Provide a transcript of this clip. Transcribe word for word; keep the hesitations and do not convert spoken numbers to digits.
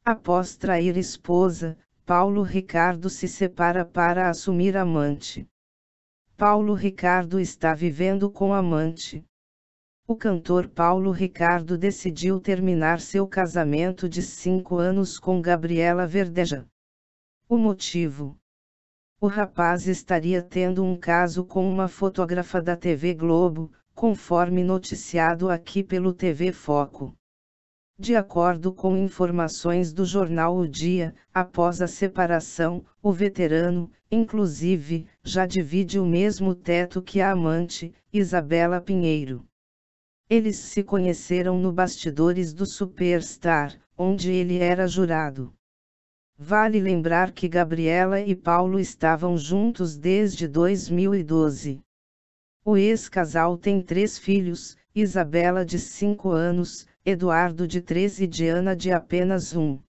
Após trair esposa, Paulo Ricardo se separa para assumir amante. Paulo Ricardo está vivendo com amante. O cantor Paulo Ricardo decidiu terminar seu casamento de cinco anos com Gabriela Verdeja. O motivo? O rapaz estaria tendo um caso com uma fotógrafa da T V Globo, conforme noticiado aqui pelo T V Foco. De acordo com informações do jornal O Dia, após a separação, o veterano, inclusive, já divide o mesmo teto que a amante, Isabela Pinheiro. Eles se conheceram no Bastidores do Superstar, onde ele era jurado. Vale lembrar que Gabriela e Paulo estavam juntos desde dois mil e doze. O ex-casal tem três filhos, Isabela de cinco anos, Eduardo de três e Diana de apenas um.